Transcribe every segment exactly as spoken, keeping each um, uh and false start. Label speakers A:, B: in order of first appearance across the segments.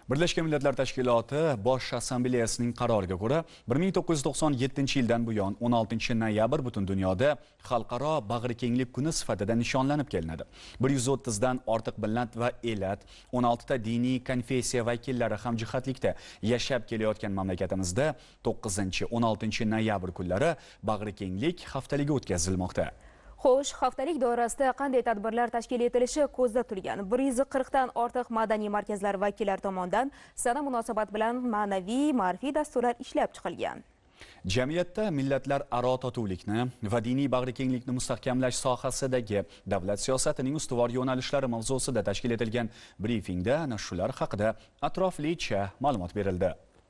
A: Birlashgan Millatlar Tashkiloti Bosh Assambleyasining qaroriga ko'ra bir ming to'qqiz yuz to'qson yettinchi yildan buyon o'n oltinchi noyabr butun dunyoda xalqaro bag'rikenglik kuni sifatida nishonlanib kelinadi. bir yuz o'ttizdan ortiq millat va elat, o'n oltita diniy konfessiya vakillari hamjihatlikda yashab kelayotgan mamlakatimizda to'qqizinchi o'n oltinchi noyabr kunlari bag'rikenglik haftaligi o'tkazilmoqda.
B: Xo'sh, haftalik doirasida qanday tadbirlar tashkil etilishi ko'zda tutilgan. bir yuz qirqdan ortiq madaniy markazlar vakillari tomonidan sana munosabat bilan ma'naviy, ma'rifiy dasturlar ishlab chiqilgan.
A: Jamiyatda millatlar aro totuvlikni va diniy bag'rikenglikni mustahkamlash sohasidagi davlat siyosatining ustuvor yo'nalishlari mavzusida tashkil etilgan brifingda ana shular haqida atroflicha ma'lumot berildi.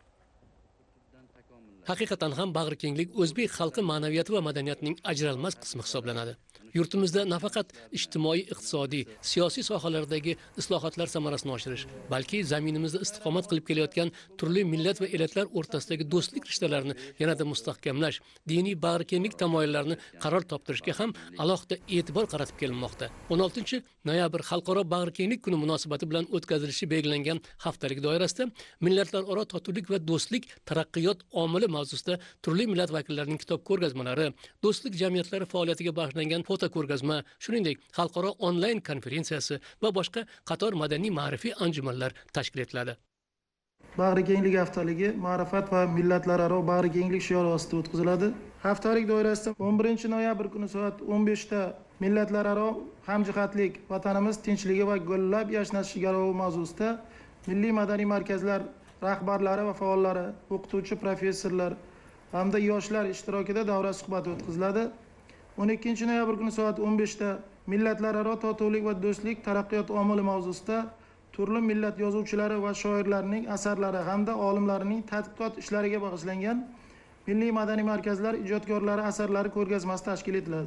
C: Haqiqatan ham bag'rikenglik o'zbek xalqi ma'naviyati va madaniyatining ajralmas qismi hisoblanadi. Yurtimizda nafaqat ijtimoiy, iqtisodiy, siyosiy sohalardagi islohotlar samarasini oshirish, balki zaminimizda istiqomat qilib kelayotgan turli millat va elatlar o'rtasidagi do'stlik rishtalarini yanada mustahkamlash, diniy bag'rikenglik tamoyillarini qaror toptirishga ham alohida e'tibor qaratib kelinmoqda. o'n oltinchi noyabr Xalqaro bag'rikenglik kuni munosabati bilan o'tkazilishi belgilangan haftalik doirasida millatlararo totuvlik va do'stlik taraqqiyot omili mavzusida turli millat vakillarining kitob ko'rgazmalari, do'stlik jamiyatlari faoliyatiga bag'ishlangan foto ko'rgazma, shuningdek xalqaro onlayn konferensiyasi va boshqa qator madaniy ma'rifiy anjumanlar tashkil etiladi.
D: Bag'rikenglik haftaligi ma'rifat va millatlararo bag'rikenglik shiori ostida o'tkaziladi. Haftalik doirasida o'n birinchi noyabr kuni soat o'n beshda millatlararo hamjihatlik, vatanimiz tinchligi va gullab yashnashi garovi mavzusida milliy madaniy markazlar rahbarlari va faollari, o'qituvchi professorlar hamda yoshlar ishtirokida davra suhbati o'tkaziladi. o'n ikkinchi noyabr kuni soat o'n beshda millatlararo totuvlik va do'stlik taraqqiyot omili mavzusida turli millat yozuvchilari va shoirlarining asarlari hamda olimlarining tadqiqot ishlariga bag'ishlangan milliy madaniy markazlar ijodkorlari asarlari ko'rgazmasi tashkil etiladi.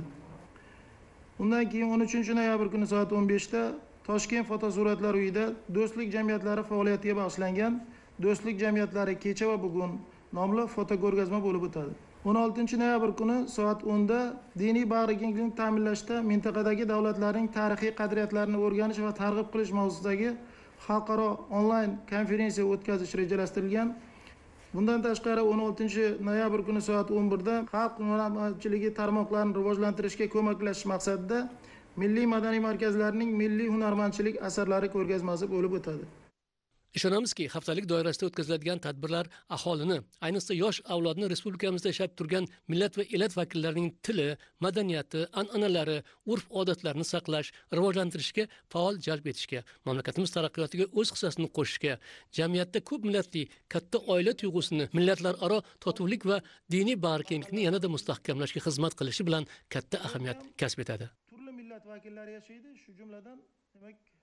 D: Undan keyin o'n uchinchi noyabr kuni soat o'n beshda Toshkent fotosuratlar uyida do'stlik jamiyatlari faoliyatiga bag'ishlangan Do'stlik jamiyatlari kecha va bugun nomli foto ko'rgazma bo'lib o'tadi. o'n oltinchi noyabr kuni soat o'nda diniy bag'rikenglikni ta'minlashda mintaqadagi davlatlarning tarixiy qadriyatlarini o'rganish va targ'ib qilish mavzusidagi xalqaro onlayn konferensiya o'tkazish rejalashtirilgan. Bundan tashqari o'n oltinchi noyabr kuni soat o'n birda xalq hunarmandchiligi tarmoqlarini rivojlantirishga ko'maklashish maqsadida milliy madaniy markazlarning milliy hunarmandchilik asarlari ko'rgazmasi bo'lib o'tadi.
C: Ishonamizki, haftalik doirasida o'tkaziladigan tadbirlar aholini, ayniqsa yosh avlodni respublikamizda yashab turgan millat va elat vakillarining tili, madaniyati, an'analari, urf-odatlarini saqlash, rivojlantirishga faol jalb etishga, mamlakatimiz taraqqiyotiga o'z hissasini qo'shishga, jamiyatda ko'p millatli katta oila tuyg'usini, millatlararo totuvlik va diniy bag'rikenglikni yanada mustahkamlashga xizmat qilishi bilan katta ahamiyat kasb etadi.
D: Turli millat vakillari yashaydi, shu jumladan demak